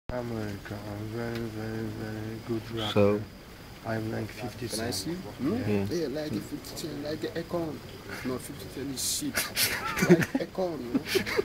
America, I'm very good rapper. So, I'm like 50 Can I Cent. see? yeah. Yeah, like the 50 Cent, like the Econ. No, 50 Cent is shit. Like Econ, you know?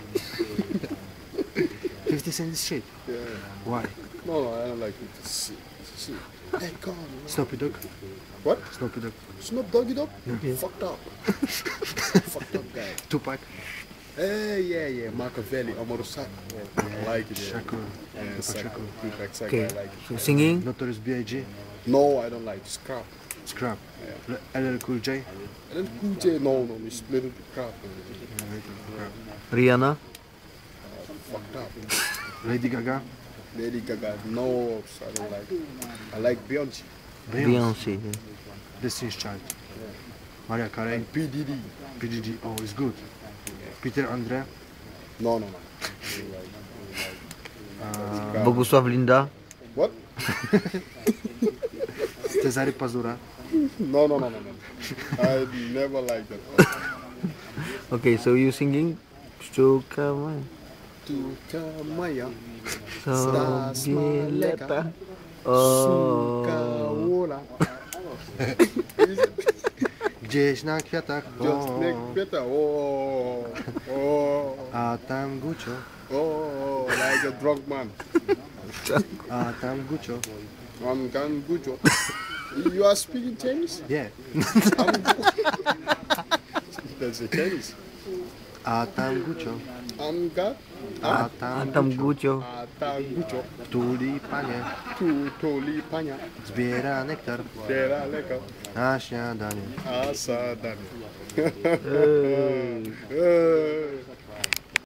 50 Cent is shit. Yeah. Why? No, I don't like 50 Cent. Shit. Econ, you know? Snoopy Dogg? What? Snoopy Dogg. Snoop Doggy Dogg? Yeah. Fucked up. Fucked up guy. Tupac? Yeah. Machiavelli, Amorosak. I like it. Yeah. Shakur? Yeah, Tupac Shakur. Shakur. Tupac Shakur, Okay. I like it. So singing? Notorious B.I.G. No, I don't like Scrap. Scrap? LL Cool J? And then Cool J, no, we split it with Crap. Rihanna? Fucked up. Lady Gaga? Lady Gaga, no, I don't like it. I like Beyonce. Beyonce. Yeah. Destiny's Child? Mariah Carey? And P. Diddy. PDD? Oh, it's good. Peter Andre? No. Bogusław Linda? What? Cezary Pazura? No. I never liked that. Okay, so you singing? Sztuka moja. Tuka Maya, Sobie lata. Suka O, Wola. Gdzieś na kwiatach, Just o, like better. Oh. a tam Gucio, Like a drunk man. a tam Gucio. I'm Gan Gujo. You are speaking Chinese? Yeah. That's a Chinese. A tam Gucio, I'm Gan. a a tam tam Gucio. Gucio. Ata Gujo. Tulipanie Tu Toli Pania. zbiera nektar Dera Leka. na śniadanie. Asa Dani. Ej.